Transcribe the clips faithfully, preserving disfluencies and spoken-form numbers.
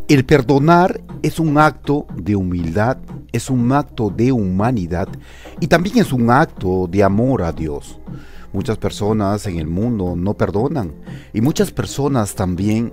El perdonar es un acto de humildad, es un acto de humanidad y también es un acto de amor a Dios. Muchas personas en el mundo no perdonan y muchas personas también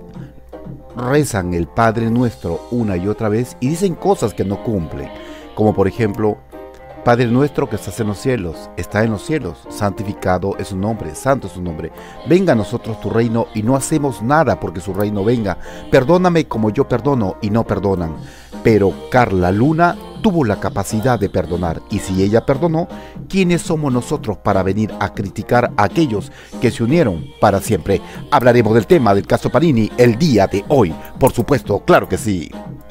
rezan el Padre Nuestro una y otra vez y dicen cosas que no cumplen, como por ejemplo: Padre nuestro que estás en los cielos, está en los cielos, santificado es su nombre, santo es su nombre. Venga a nosotros tu reino y no hacemos nada porque su reino venga. Perdóname como yo perdono y no perdonan. Pero Carla Luna tuvo la capacidad de perdonar, y si ella perdonó, ¿quiénes somos nosotros para venir a criticar a aquellos que se unieron para siempre? Hablaremos del tema del caso Panini el día de hoy, por supuesto, claro que sí.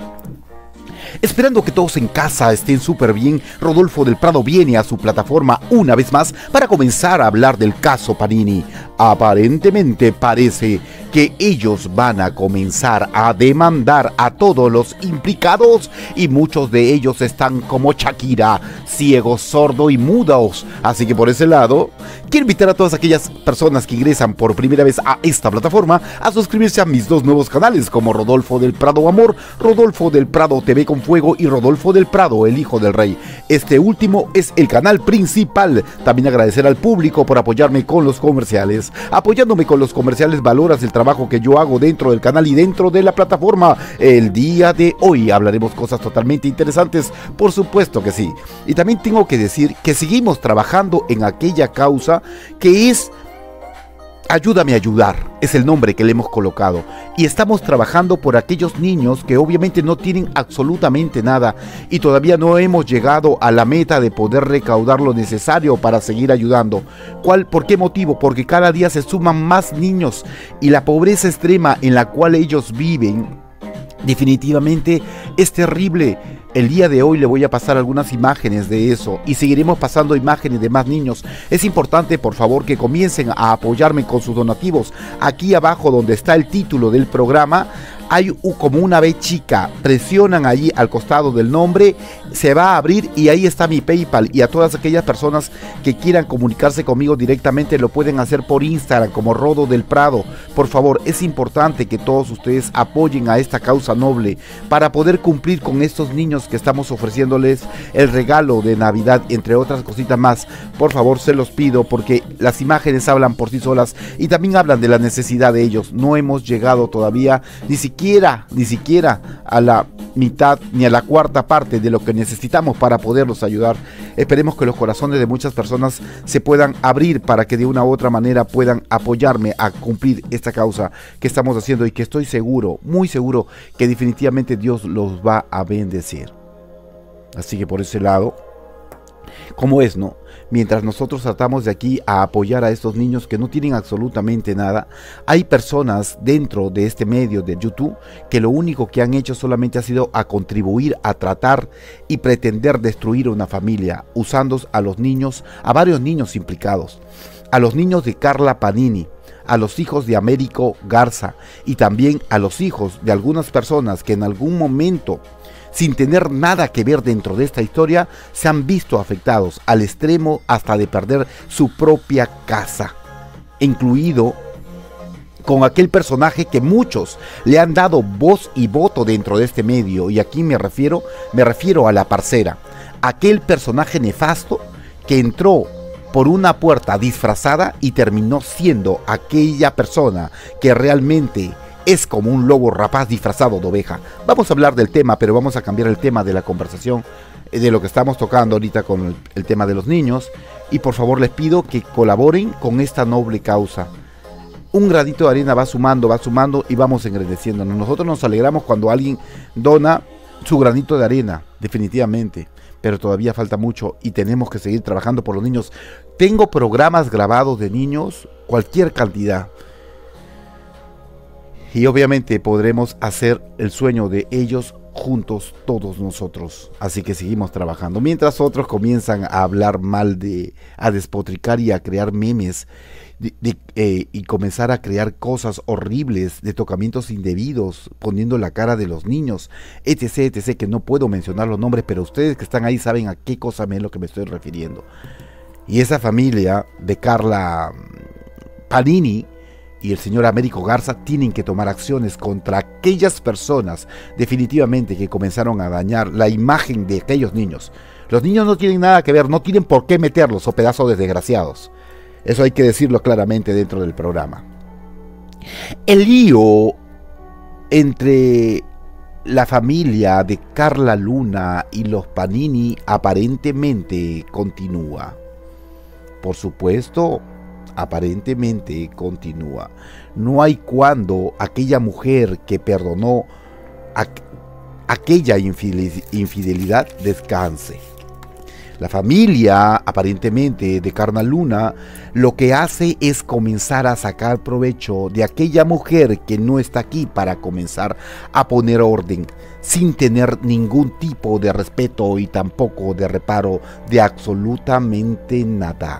Esperando que todos en casa estén súper bien, Rodolfo del Prado viene a su plataforma una vez más para comenzar a hablar del caso Panini. Aparentemente parece que ellos van a comenzar a demandar a todos los implicados y muchos de ellos están como Shakira, ciegos, sordos y mudos. Así que por ese lado, quiero invitar a todas aquellas personas que ingresan por primera vez a esta plataforma a suscribirse a mis dos nuevos canales como Rodolfo del Prado Amor, Rodolfo del Prado T V con Fuego y Rodolfo del Prado, el Hijo del Rey. Este último es el canal principal. También agradecer al público por apoyarme con los comerciales. Apoyándome con los comerciales valoras el trabajo que yo hago dentro del canal y dentro de la plataforma. El día de hoy hablaremos cosas totalmente interesantes, por supuesto que sí. Y también tengo que decir que seguimos trabajando en aquella causa que es Ayúdame a ayudar, es el nombre que le hemos colocado, y estamos trabajando por aquellos niños que obviamente no tienen absolutamente nada y todavía no hemos llegado a la meta de poder recaudar lo necesario para seguir ayudando. ¿Cuál? ¿Por qué motivo? Porque cada día se suman más niños y la pobreza extrema en la cual ellos viven definitivamente es terrible. El día de hoy le voy a pasar algunas imágenes de eso y seguiremos pasando imágenes de más niños. Es importante, por favor, que comiencen a apoyarme con sus donativos. Aquí abajo donde está el título del programa hay como una B chica, presionan allí al costado del nombre, se va a abrir y ahí está mi PayPal, y a todas aquellas personas que quieran comunicarse conmigo directamente lo pueden hacer por Instagram como Rodo del Prado. Por favor, es importante que todos ustedes apoyen a esta causa noble para poder cumplir con estos niños que estamos ofreciéndoles el regalo de Navidad, entre otras cositas más. Por favor, se los pido porque las imágenes hablan por sí solas y también hablan de la necesidad de ellos. No hemos llegado todavía ni siquiera Ni siquiera, ni siquiera a la mitad ni a la cuarta parte de lo que necesitamos para poderlos ayudar. Esperemos que los corazones de muchas personas se puedan abrir para que de una u otra manera puedan apoyarme a cumplir esta causa que estamos haciendo y que estoy seguro, muy seguro, que definitivamente Dios los va a bendecir. Así que por ese lado, ¿cómo es, no? Mientras nosotros tratamos de aquí a apoyar a estos niños que no tienen absolutamente nada, hay personas dentro de este medio de YouTube que lo único que han hecho solamente ha sido a contribuir a tratar y pretender destruir una familia, usando a los niños, a varios niños implicados, a los niños de Carla Panini, a los hijos de Américo Garza y también a los hijos de algunas personas que en algún momento, sin tener nada que ver dentro de esta historia, se han visto afectados al extremo hasta de perder su propia casa, incluido con aquel personaje que muchos le han dado voz y voto dentro de este medio, y aquí me refiero, me refiero a la parcera, aquel personaje nefasto que entró por una puerta disfrazada y terminó siendo aquella persona que realmente es como un lobo rapaz disfrazado de oveja. Vamos a hablar del tema, pero vamos a cambiar el tema de la conversación, de lo que estamos tocando ahorita con el, el tema de los niños. Y por favor les pido que colaboren con esta noble causa. Un granito de arena va sumando, va sumando y vamos engrandeciéndonos. Nosotros nos alegramos cuando alguien dona su granito de arena, definitivamente. Pero todavía falta mucho y tenemos que seguir trabajando por los niños. Tengo programas grabados de niños, cualquier cantidad. Y obviamente podremos hacer el sueño de ellos juntos todos nosotros. Así que seguimos trabajando. Mientras otros comienzan a hablar mal, de, a despotricar y a crear memes. De, de, eh, y comenzar a crear cosas horribles, de tocamientos indebidos, poniendo la cara de los niños, etc, etc, que no puedo mencionar los nombres, pero ustedes que están ahí saben a qué cosa me es lo que me estoy refiriendo. Y esa familia de Carla Panini y el señor Américo Garza tienen que tomar acciones contra aquellas personas definitivamente que comenzaron a dañar la imagen de aquellos niños. Los niños no tienen nada que ver, no tienen por qué meterlos, o pedazos de desgraciados. Eso hay que decirlo claramente dentro del programa. El lío entre la familia de Carla Luna y los Panini aparentemente continúa. Por supuesto, aparentemente continúa. No hay cuando aquella mujer que perdonó a, aquella infidelidad descanse. La familia, aparentemente, de Carla Luna, lo que hace es comenzar a sacar provecho de aquella mujer que no está aquí para comenzar a poner orden, sin tener ningún tipo de respeto y tampoco de reparo de absolutamente nada.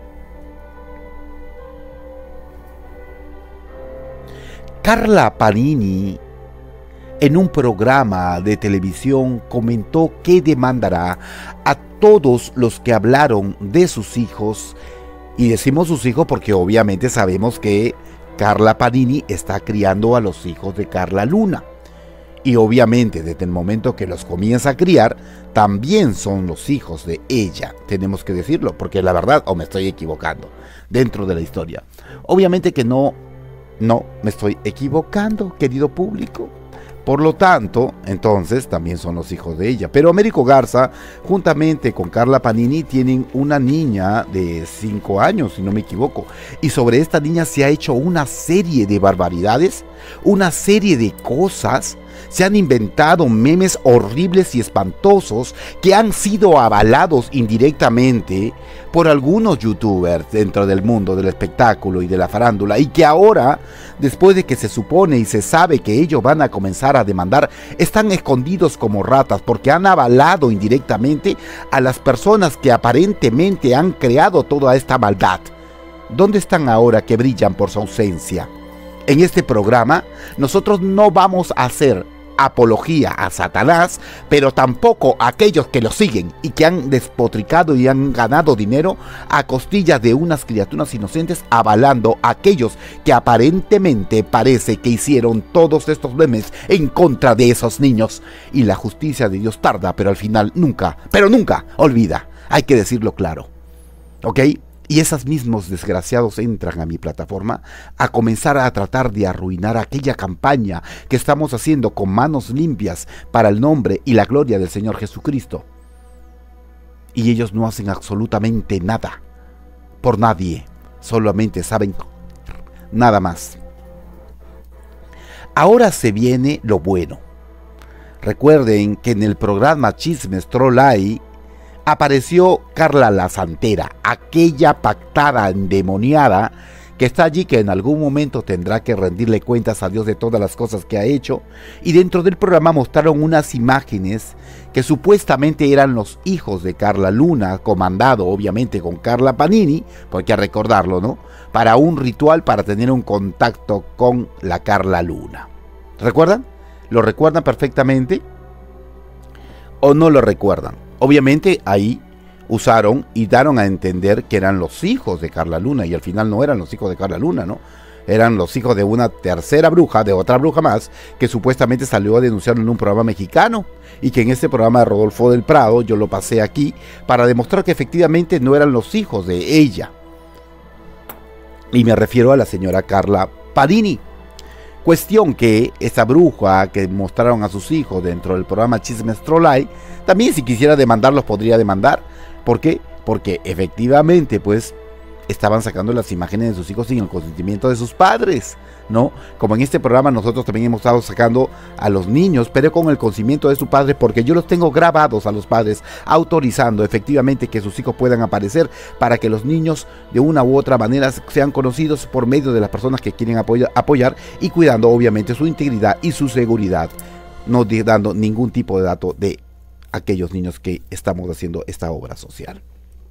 Carla Panini, en un programa de televisión, comentó que demandará a todos los que hablaron de sus hijos, y decimos sus hijos porque obviamente sabemos que Carla Panini está criando a los hijos de Carla Luna, y obviamente desde el momento que los comienza a criar, también son los hijos de ella, tenemos que decirlo, porque la verdad, o me estoy equivocando, dentro de la historia, obviamente que no, no me estoy equivocando, querido público. Por lo tanto, entonces también son los hijos de ella. Pero Américo Garza, juntamente con Carla Panini, tienen una niña de cinco años, si no me equivoco. Y sobre esta niña se ha hecho una serie de barbaridades, una serie de cosas. Se han inventado memes horribles y espantosos que han sido avalados indirectamente por algunos youtubers dentro del mundo del espectáculo y de la farándula, y que ahora, después de que se supone y se sabe que ellos van a comenzar a demandar, están escondidos como ratas porque han avalado indirectamente a las personas que aparentemente han creado toda esta maldad. ¿Dónde están ahora que brillan por su ausencia? En este programa nosotros no vamos a hacer apología a Satanás, pero tampoco a aquellos que lo siguen y que han despotricado y han ganado dinero a costillas de unas criaturas inocentes, avalando a aquellos que aparentemente parece que hicieron todos estos memes en contra de esos niños. Y la justicia de Dios tarda, pero al final nunca, pero nunca olvida. Hay que decirlo claro, ¿ok? Y esos mismos desgraciados entran a mi plataforma a comenzar a tratar de arruinar aquella campaña que estamos haciendo con manos limpias para el nombre y la gloria del Señor Jesucristo. Y ellos no hacen absolutamente nada por nadie, solamente saben nada más. Ahora se viene lo bueno. Recuerden que en el programa Chismes Trollay apareció Carla la Santera, aquella pactada endemoniada que está allí, que en algún momento tendrá que rendirle cuentas a Dios de todas las cosas que ha hecho. Y dentro del programa mostraron unas imágenes que supuestamente eran los hijos de Carla Luna, comandado obviamente con Carla Panini, porque hay que recordarlo, ¿no? Para un ritual para tener un contacto con la Carla Luna. ¿Recuerdan? ¿Lo recuerdan perfectamente? ¿O no lo recuerdan? Obviamente ahí usaron y dieron a entender que eran los hijos de Carla Luna, y al final no eran los hijos de Carla Luna, ¿no? Eran los hijos de una tercera bruja, de otra bruja más, que supuestamente salió a denunciarlo en un programa mexicano, y que en este programa de Rodolfo del Prado yo lo pasé aquí para demostrar que efectivamente no eran los hijos de ella. Y me refiero a la señora Carla Panini. Cuestión que esa bruja que mostraron a sus hijos dentro del programa Chismes Trollay, también si quisiera demandarlos podría demandar. ¿Por qué? Porque efectivamente pues estaban sacando las imágenes de sus hijos sin el consentimiento de sus padres, ¿no? Como en este programa nosotros también hemos estado sacando a los niños, pero con el consentimiento de su padre, porque yo los tengo grabados a los padres, autorizando efectivamente que sus hijos puedan aparecer, para que los niños de una u otra manera sean conocidos por medio de las personas que quieren apoya, apoyar, y cuidando obviamente su integridad y su seguridad, no dando ningún tipo de dato de aquellos niños que estamos haciendo esta obra social.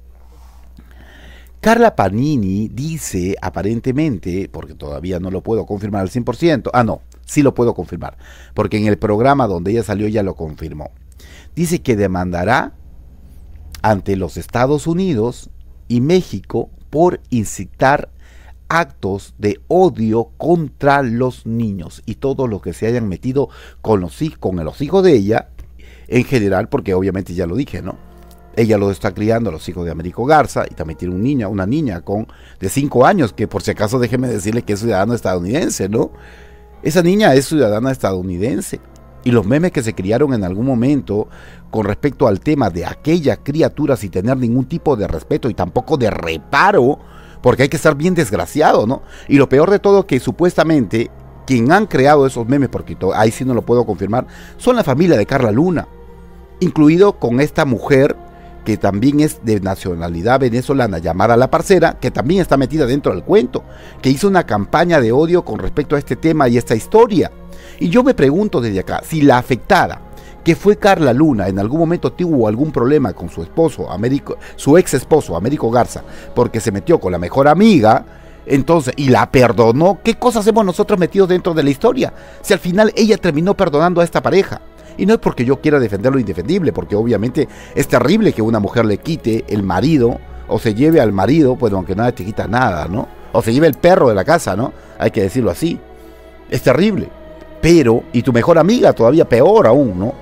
Carla Panini dice aparentemente, porque todavía no lo puedo confirmar al cien por ciento, ah no, sí lo puedo confirmar, porque en el programa donde ella salió ya lo confirmó. Dice que demandará ante los Estados Unidos y México por incitar actos de odio contra los niños y todo lo que se hayan metido con los, con los hijos de ella en general, porque obviamente ya lo dije, ¿no? Ella lo está criando a los hijos de Américo Garza y también tiene un niño, una niña con de cinco años, que por si acaso déjeme decirle que es ciudadana estadounidense, ¿no? Esa niña es ciudadana estadounidense. Y los memes que se criaron en algún momento con respecto al tema de aquella criatura sin tener ningún tipo de respeto y tampoco de reparo, porque hay que estar bien desgraciado, ¿no? Y lo peor de todo que supuestamente quien han creado esos memes, porque ahí sí no lo puedo confirmar, son la familia de Carla Luna, incluido con esta mujer que también es de nacionalidad venezolana, llamada La Parcera, que también está metida dentro del cuento, que hizo una campaña de odio con respecto a este tema y esta historia. Y yo me pregunto desde acá, si la afectada, que fue Carla Luna, en algún momento tuvo algún problema con su esposo, Américo, su ex esposo, Américo Garza, porque se metió con la mejor amiga, entonces, y la perdonó, ¿qué cosas hemos nosotros metido dentro de la historia? Si al final ella terminó perdonando a esta pareja. Y no es porque yo quiera defender lo indefendible, porque obviamente es terrible que una mujer le quite el marido, o se lleve al marido, pues aunque nada te quita nada, ¿no? O se lleve el perro de la casa, ¿no? Hay que decirlo así. Es terrible. Pero, y tu mejor amiga todavía peor aún, ¿no?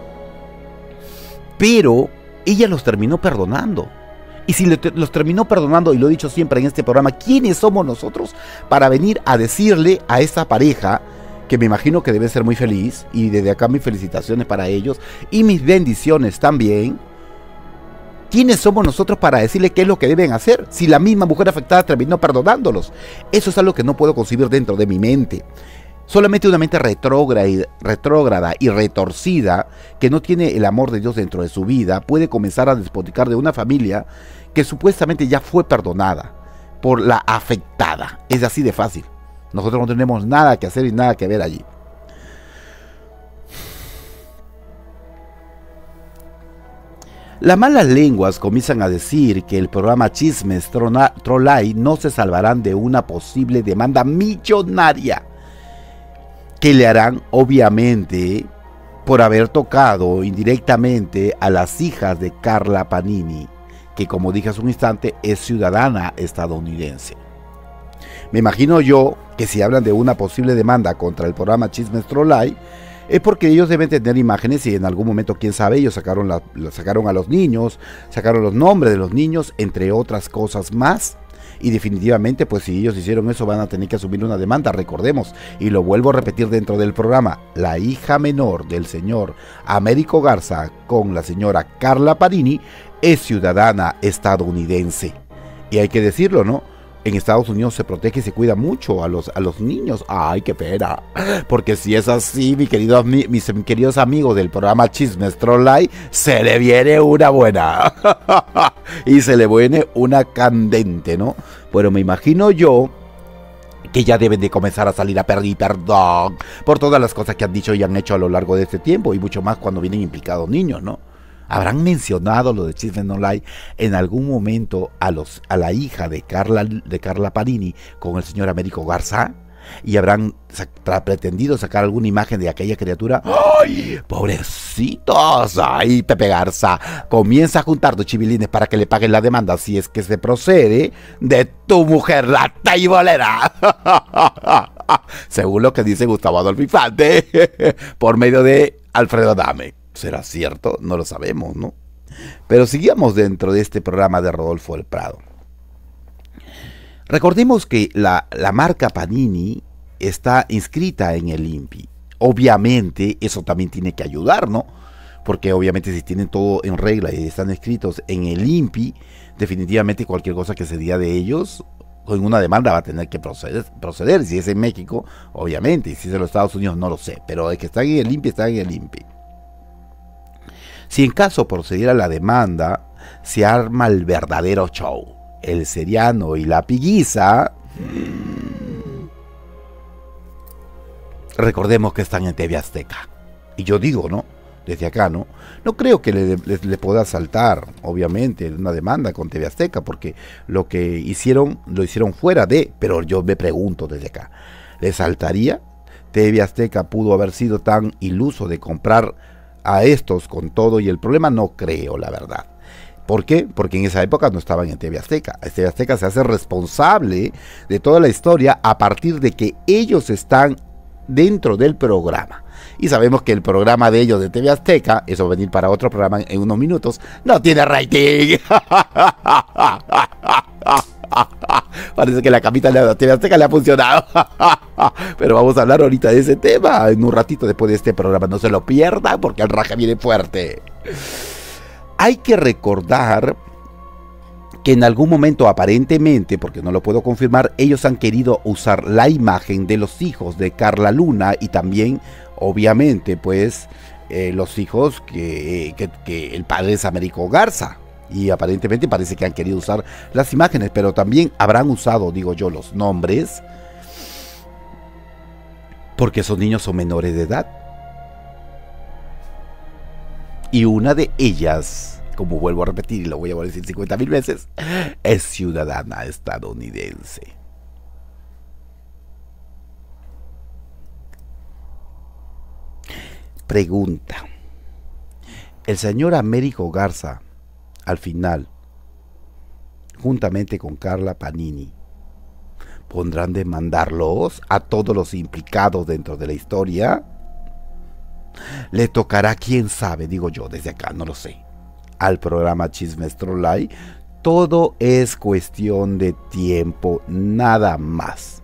Pero ella los terminó perdonando. Y si los terminó perdonando, y lo he dicho siempre en este programa, ¿quiénes somos nosotros para venir a decirle a esa pareja, que me imagino que debe ser muy feliz, y desde acá mis felicitaciones para ellos, y mis bendiciones también, ¿quiénes somos nosotros para decirle qué es lo que deben hacer? Si la misma mujer afectada terminó perdonándolos. Eso es algo que no puedo concebir dentro de mi mente. Solamente una mente retrógrada y, retrógrada y retorcida, que no tiene el amor de Dios dentro de su vida, puede comenzar a despoticar de una familia que supuestamente ya fue perdonada por la afectada. Es así de fácil. Nosotros no tenemos nada que hacer y nada que ver allí. Las malas lenguas comienzan a decir que el programa Chismes Trollay no se salvarán de una posible demanda millonaria que le harán, obviamente, por haber tocado indirectamente a las hijas de Carla Panini, que, como dije hace un instante, es ciudadana estadounidense. Me imagino yo que si hablan de una posible demanda contra el programa Chismes Trollay, es porque ellos deben tener imágenes y en algún momento, quién sabe, ellos sacaron, la, sacaron a los niños, sacaron los nombres de los niños, entre otras cosas más. Y definitivamente, pues si ellos hicieron eso, van a tener que asumir una demanda. Recordemos, y lo vuelvo a repetir dentro del programa, la hija menor del señor Américo Garza con la señora Carla Panini es ciudadana estadounidense. Y hay que decirlo, ¿no? En Estados Unidos se protege y se cuida mucho a los, a los niños. ¡Ay, qué pena! Porque si es así, mi querido, mi, mis queridos amigos del programa Chismes Trollay, se le viene una buena. Y se le viene una candente, ¿no? Pero me imagino yo que ya deben de comenzar a salir a pedir perdón por todas las cosas que han dicho y han hecho a lo largo de este tiempo. Y mucho más cuando vienen implicados niños, ¿no? ¿Habrán mencionado lo de Chismes Trollay en algún momento a, los, a la hija de Carla, de Carla Panini con el señor Américo Garza? ¿Y habrán sa- pretendido sacar alguna imagen de aquella criatura? ¡Ay, pobrecitos! ¡Ay, Pepe Garza! Comienza a juntar tus chivilines para que le paguen la demanda, si es que se procede, de tu mujer, la taibolera. Según lo que dice Gustavo Adolfo Infante, por medio de Alfredo Adame. ¿Será cierto? No lo sabemos, ¿no? Pero sigamos dentro de este programa de Rodolfo del Prado. Recordemos que la, la marca Panini está inscrita en el I N P I. Obviamente eso también tiene que ayudar, ¿no? Porque obviamente si tienen todo en regla y están inscritos en el I N P I, definitivamente cualquier cosa que se diga de ellos, con una demanda va a tener que proceder, proceder. Si es en México, obviamente, y si es en los Estados Unidos, no lo sé. Pero el que está en el I N P I, está en el I N P I. Si en caso procediera la demanda, se arma el verdadero show. El Seriano y la Piguiza, recordemos que están en T V Azteca. Y yo digo, ¿no? Desde acá, ¿no? No creo que le, le, le pueda saltar, obviamente, una demanda con T V Azteca, porque lo que hicieron, lo hicieron fuera de, pero yo me pregunto desde acá, ¿le saltaría? T V Azteca pudo haber sido tan iluso de comprar a estos con todo y el problema, no creo, la verdad. ¿Por qué? Porque en esa época no estaban en T V Azteca. T V Azteca se hace responsable de toda la historia a partir de que ellos están dentro del programa. Y sabemos que el programa de ellos de T V Azteca, eso va a venir para otro programa en unos minutos, no tiene rating. Parece que la camita de la T V Azteca le ha funcionado. Pero vamos a hablar ahorita de ese tema en un ratito después de este programa. No se lo pierdan porque el raje viene fuerte. Hay que recordar que en algún momento, aparentemente, porque no lo puedo confirmar, ellos han querido usar la imagen de los hijos de Carla Luna y también, obviamente, pues, eh, los hijos que, que, que el padre es Américo Garza. Y aparentemente parece que han querido usar las imágenes, pero también habrán usado, digo yo, los nombres, porque esos niños son menores de edad. Y una de ellas, como vuelvo a repetir y lo voy a decir cincuenta mil veces, es ciudadana estadounidense. Pregunta: el señor Américo Garza, al final, juntamente con Carla Panini, ¿pondrán demandarlos a todos los implicados dentro de la historia? Le tocará, quién sabe, digo yo, desde acá, no lo sé, al programa Chismes Trolley. Todo es cuestión de tiempo, nada más.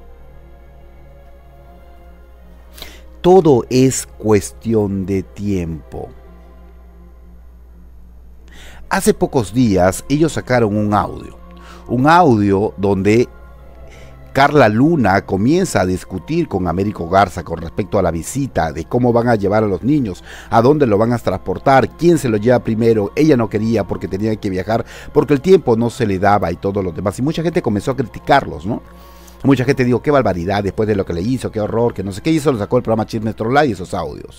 Todo es cuestión de tiempo. Hace pocos días ellos sacaron un audio, un audio donde Carla Luna comienza a discutir con Américo Garza con respecto a la visita, de cómo van a llevar a los niños, a dónde lo van a transportar, quién se lo lleva primero. Ella no quería porque tenía que viajar, porque el tiempo no se le daba y todo lo demás. Y mucha gente comenzó a criticarlos, ¿no? Mucha gente dijo, qué barbaridad después de lo que le hizo, qué horror, que no sé qué hizo, lo sacó el programa Chismes Trolley y esos audios.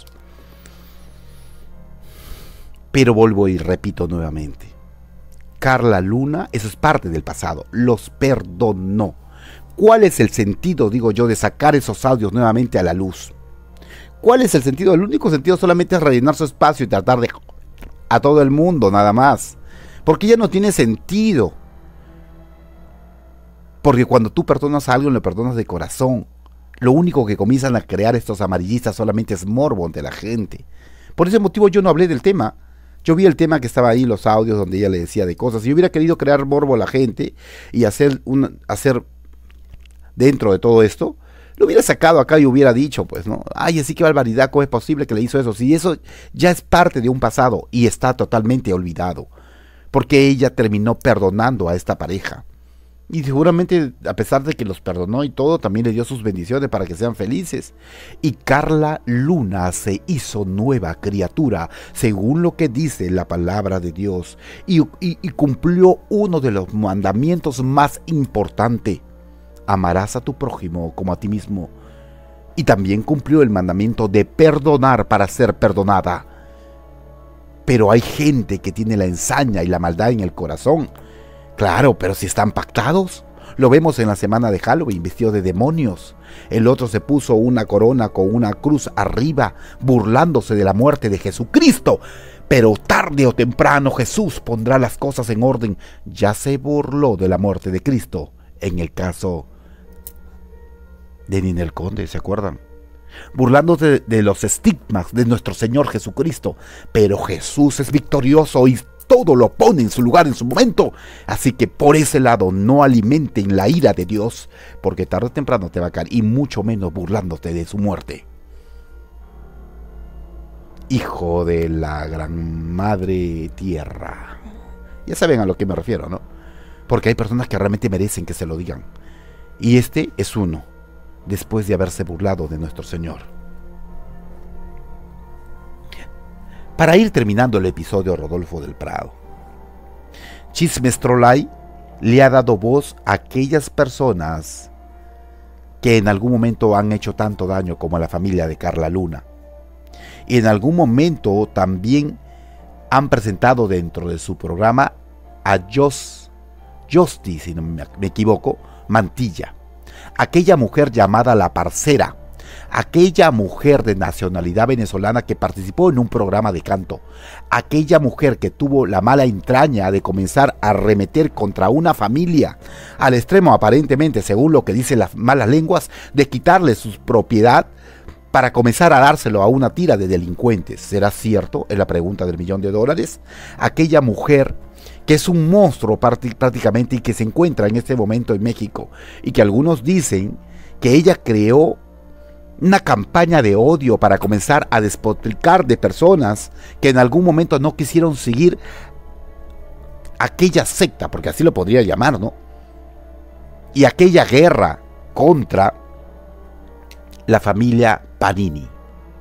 Pero vuelvo y repito nuevamente, Carla Luna, eso es parte del pasado, los perdonó. ¿Cuál es el sentido, digo yo, de sacar esos audios nuevamente a la luz? ¿Cuál es el sentido? El único sentido solamente es rellenar su espacio y tratar de a todo el mundo, nada más. Porque ya no tiene sentido. Porque cuando tú perdonas a alguien, lo perdonas de corazón. Lo único que comienzan a crear estos amarillistas solamente es morbo ante la gente. Por ese motivo yo no hablé del tema. Yo vi el tema que estaba ahí, los audios donde ella le decía de cosas. Si yo hubiera querido crear morbo a la gente y hacer un, hacer dentro de todo esto, lo hubiera sacado acá y hubiera dicho, pues, ¿no? Ay, así que barbaridad, ¿cómo es posible que le hizo eso? Si eso ya es parte de un pasado y está totalmente olvidado. Porque ella terminó perdonando a esta pareja. Y seguramente, a pesar de que los perdonó y todo, también le dio sus bendiciones para que sean felices. Y Carla Luna se hizo nueva criatura, según lo que dice la palabra de Dios. Y, y, y cumplió uno de los mandamientos más importantes. Amarás a tu prójimo como a ti mismo. Y también cumplió el mandamiento de perdonar para ser perdonada. Pero hay gente que tiene la ensaña y la maldad en el corazón. Claro, pero si están pactados. Lo vemos en la semana de Halloween, vestido de demonios. El otro se puso una corona con una cruz arriba, burlándose de la muerte de Jesucristo. Pero tarde o temprano Jesús pondrá las cosas en orden. Ya se burló de la muerte de Cristo. En el caso de Ninel Conde, ¿se acuerdan? Burlándose de, de los estigmas de nuestro Señor Jesucristo. Pero Jesús es victorioso y todo lo pone en su lugar en su momento. Así que por ese lado no alimenten la ira de Dios, porque tarde o temprano te va a caer, y mucho menos burlándote de su muerte. Hijo de la gran madre tierra. Ya saben a lo que me refiero, ¿no? Porque hay personas que realmente merecen que se lo digan. Y este es uno, después de haberse burlado de nuestro Señor. Para ir terminando el episodio, Rodolfo del Prado, Chismes Trolley le ha dado voz a aquellas personas que en algún momento han hecho tanto daño como a la familia de Carla Luna. Y en algún momento también han presentado dentro de su programa a Jos, Josti, si no me equivoco, Mantilla, aquella mujer llamada La Parcera, aquella mujer de nacionalidad venezolana que participó en un programa de canto, aquella mujer que tuvo la mala entraña de comenzar a arremeter contra una familia, al extremo aparentemente, según lo que dicen las malas lenguas, de quitarle su propiedad para comenzar a dárselo a una tira de delincuentes. ¿Será cierto? Es la pregunta del millón de dólares. Aquella mujer que es un monstruo prácticamente y que se encuentra en este momento en México y que algunos dicen que ella creó una campaña de odio para comenzar a despotricar de personas que en algún momento no quisieron seguir aquella secta, porque así lo podría llamar, ¿no? Y aquella guerra contra la familia Panini.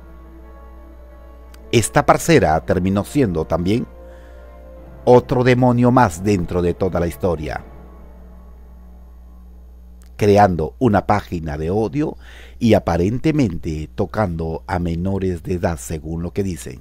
Esta parcera terminó siendo también otro demonio más dentro de toda la historia, creando una página de odio y aparentemente tocando a menores de edad, según lo que dicen.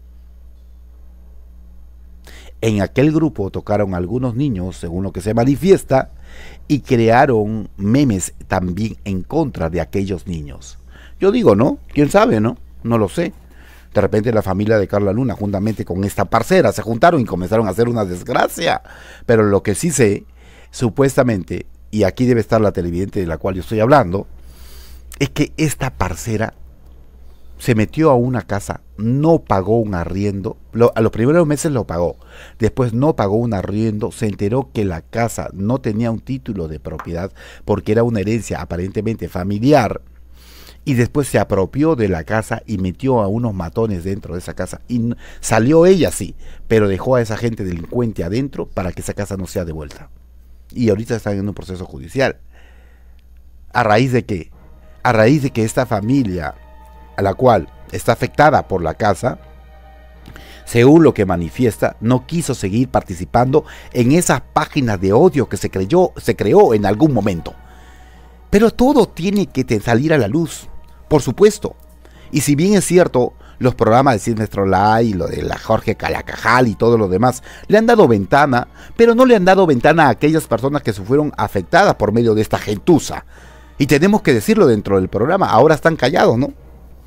En aquel grupo tocaron algunos niños, según lo que se manifiesta, y crearon memes también en contra de aquellos niños. Yo digo, ¿no? ¿Quién sabe, no? No lo sé. De repente la familia de Carla Luna, juntamente con esta parcera, se juntaron y comenzaron a hacer una desgracia. Pero lo que sí sé, supuestamente, y aquí debe estar la televidente de la cual yo estoy hablando, es que esta parcera se metió a una casa, no pagó un arriendo, lo, a los primeros meses lo pagó, después no pagó un arriendo, se enteró que la casa no tenía un título de propiedad porque era una herencia aparentemente familiar, y después se apropió de la casa y metió a unos matones dentro de esa casa, y salió ella sí, pero dejó a esa gente delincuente adentro para que esa casa no sea devuelta, y ahorita están en un proceso judicial. ¿A raíz de qué? A raíz de que esta familia, a la cual está afectada por la casa, según lo que manifiesta, no quiso seguir participando en esas páginas de odio que se creyó, se creó en algún momento. Pero todo tiene que salir a la luz, por supuesto. Y si bien es cierto, los programas de Silvestre Lai, lo de la Jorge Calacajal y todo lo demás, le han dado ventana, pero no le han dado ventana a aquellas personas que se fueron afectadas por medio de esta gentuza. Y tenemos que decirlo dentro del programa, ahora están callados, ¿no?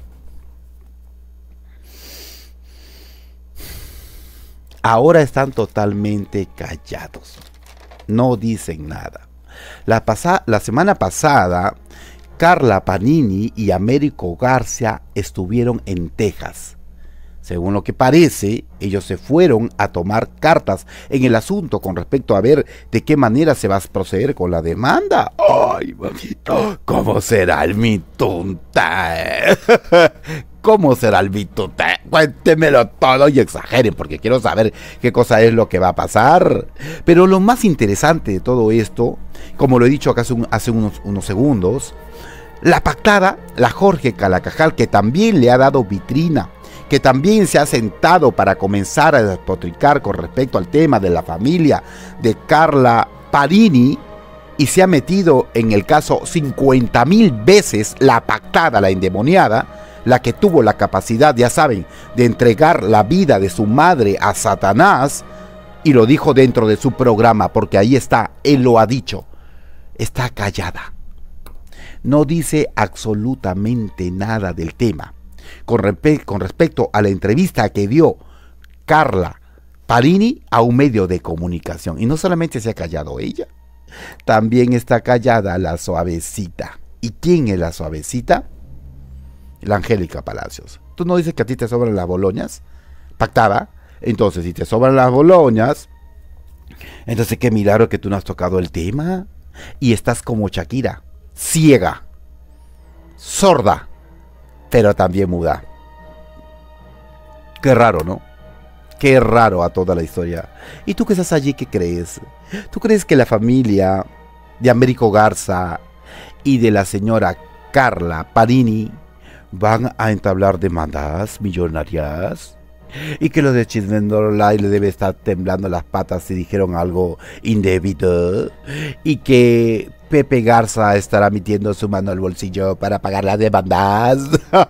Ahora están totalmente callados, no dicen nada. La, pasa, la semana pasada, Carla Panini y Américo Garza estuvieron en Texas. Según lo que parece, ellos se fueron a tomar cartas en el asunto con respecto a ver de qué manera se va a proceder con la demanda. ¡Ay, mamito! ¿Cómo será el mitunta? ¿Cómo será el mitunta? Cuéntemelo todo y exageren, porque quiero saber qué cosa es lo que va a pasar. Pero lo más interesante de todo esto, como lo he dicho acá hace, un, hace unos, unos segundos, la pactada, la Jorge Calacajal, que también le ha dado vitrina, que también se ha sentado para comenzar a despotricar con respecto al tema de la familia de Carla Panini, y se ha metido en el caso cincuenta mil veces, la pactada, la endemoniada, la que tuvo la capacidad, ya saben, de entregar la vida de su madre a Satanás, y lo dijo dentro de su programa, porque ahí está, él lo ha dicho, está callada. No dice absolutamente nada del tema. Con, respe con respecto a la entrevista que dio Carla Panini a un medio de comunicación. Y no solamente se ha callado ella, también está callada la suavecita. ¿Y quién es la suavecita? La Angélica Palacios. ¿Tú no dices que a ti te sobran las boloñas? Pactada. Entonces, si te sobran las boloñas, entonces qué milagro que tú no has tocado el tema. Y estás como Shakira, ciega, sorda, pero también muda. Qué raro, ¿no? Qué raro a toda la historia. ¿Y tú que estás allí, qué crees? ¿Tú crees que la familia de Américo Garza y de la señora Carla Panini van a entablar demandas millonarias? Y que los de Chismendolay le debe estar temblando las patas si dijeron algo indebido, y que Pepe Garza estará metiendo su mano al bolsillo para pagar las demandas.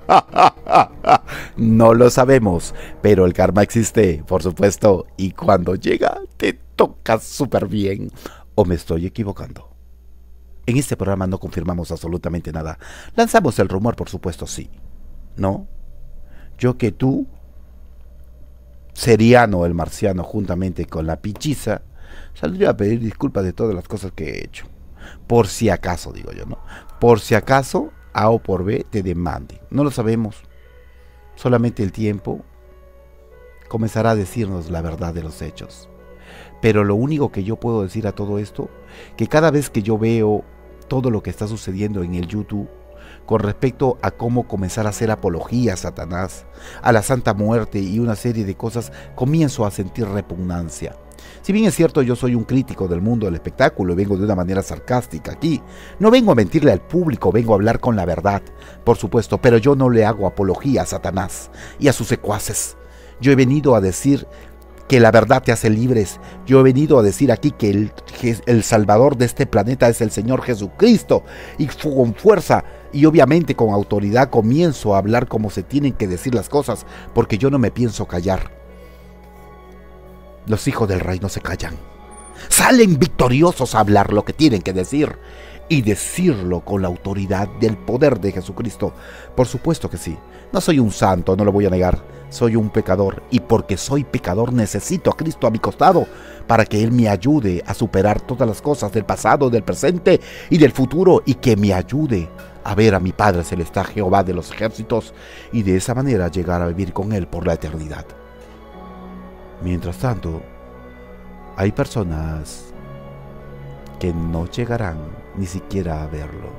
No lo sabemos, pero el karma existe, por supuesto, y cuando llega te toca súper bien. ¿O me estoy equivocando? En este programa no confirmamos absolutamente nada. Lanzamos el rumor, por supuesto, sí. ¿No? Yo que tú, Seriano el marciano, juntamente con la Pichiza, saldría a pedir disculpas de todas las cosas que he hecho. Por si acaso, digo yo, ¿no? Por si acaso, A o por B te demande. No lo sabemos. Solamente el tiempo comenzará a decirnos la verdad de los hechos. Pero lo único que yo puedo decir a todo esto, que cada vez que yo veo todo lo que está sucediendo en el YouTube con respecto a cómo comenzar a hacer apología a Satanás, a la Santa Muerte y una serie de cosas, comienzo a sentir repugnancia. Si bien es cierto, yo soy un crítico del mundo del espectáculo y vengo de una manera sarcástica aquí, no vengo a mentirle al público, vengo a hablar con la verdad, por supuesto, pero yo no le hago apología a Satanás y a sus secuaces. Yo he venido a decir que la verdad te hace libres. Yo he venido a decir aquí que el, el Salvador de este planeta es el Señor Jesucristo, y con fuerza y obviamente con autoridad comienzo a hablar como se tienen que decir las cosas, porque yo no me pienso callar. Los hijos del rey no se callan. Salen victoriosos a hablar lo que tienen que decir y decirlo con la autoridad del poder de Jesucristo. Por supuesto que sí. No soy un santo, no lo voy a negar. Soy un pecador, y porque soy pecador necesito a Cristo a mi costado para que Él me ayude a superar todas las cosas del pasado, del presente y del futuro, y que me ayude a ver a mi Padre Celestial, Jehová de los ejércitos, y de esa manera llegar a vivir con Él por la eternidad. Mientras tanto, hay personas que no llegarán ni siquiera a verlo.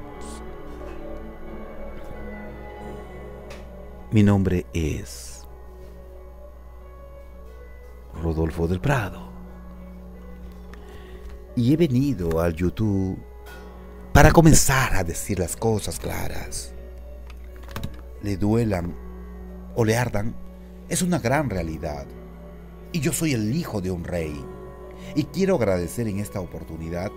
Mi nombre es Rodolfo del Prado y he venido al YouTube para comenzar a decir las cosas claras. Le duelan o le ardan, es una gran realidad. Y yo soy el hijo de un rey. Y quiero agradecer en esta oportunidad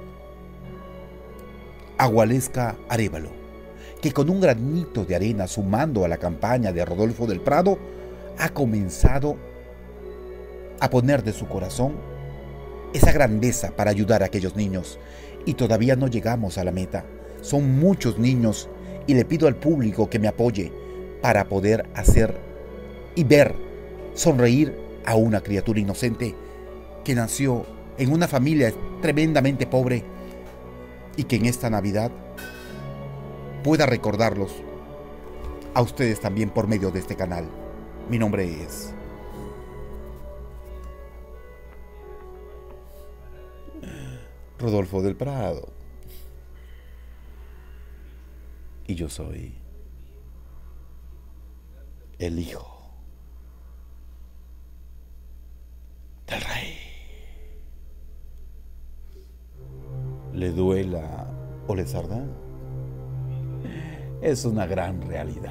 a Gualesca Arévalo, que con un granito de arena sumando a la campaña de Rodolfo del Prado, ha comenzado a poner de su corazón esa grandeza para ayudar a aquellos niños. Y todavía no llegamos a la meta. Son muchos niños y le pido al público que me apoye para poder hacer y ver sonreír a una criatura inocente que nació en una familia tremendamente pobre y que en esta Navidad pueda recordarlos a ustedes también por medio de este canal. Mi nombre es Rodolfo del Prado y yo soy el hijo del rey. Le duela o les arda, es una gran realidad.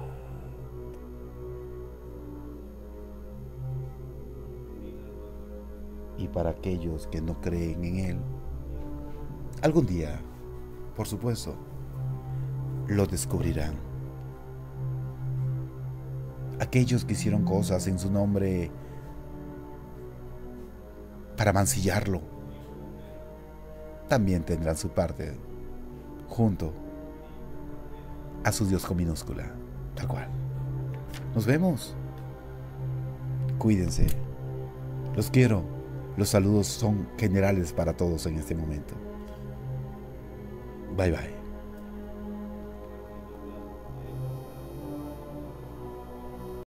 Y para aquellos que no creen en Él, algún día, por supuesto, lo descubrirán. Aquellos que hicieron cosas en su nombre para mancillarlo, también tendrán su parte junto a su Dios con minúscula, tal cual. Nos vemos. Cuídense. Los quiero. Los saludos son generales para todos en este momento. Bye bye.